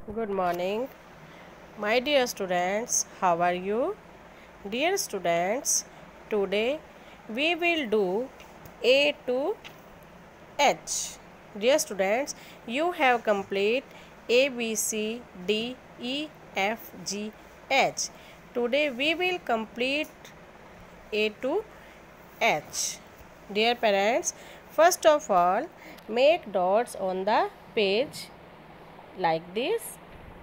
Good morning, my dear students. How are you? Dear students, today we will do A to H. Dear students, you have complete A, B, C, D, E, F, G, H. Today we will complete A to H. Dear parents, first of all, make dots on the page like this.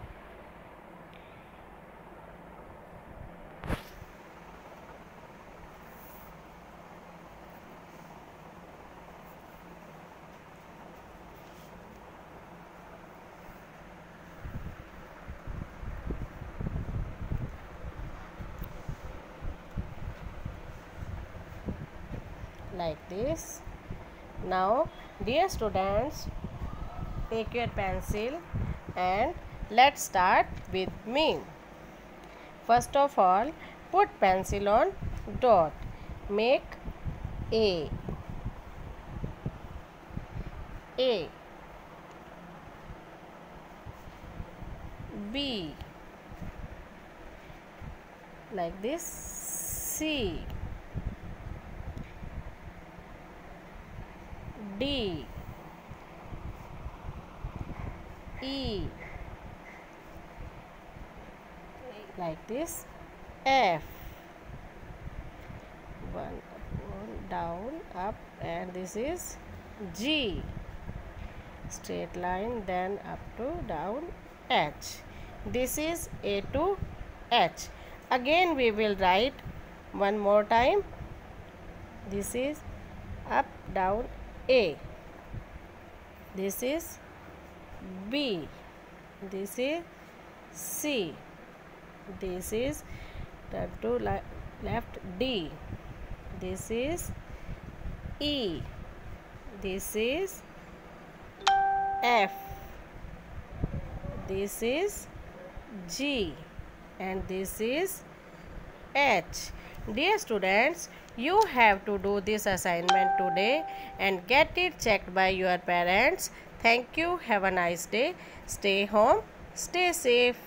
Like this. Now, dear students, take your pencil and let's start with me. First of all, put pencil on dot. Make A. A. B. Like this. C. D. E. Like this. F. One down, up, and this is G. Straight line, then up to down, H. This is A to H. Again we will write one more time. This is up, down, A. This is B. This is C. This is turn to left, D. This is E. This is F. This is G. And this is H. Dear students, you have to do this assignment today and get it checked by your parents. Thank you. Have a nice day. Stay home. Stay safe.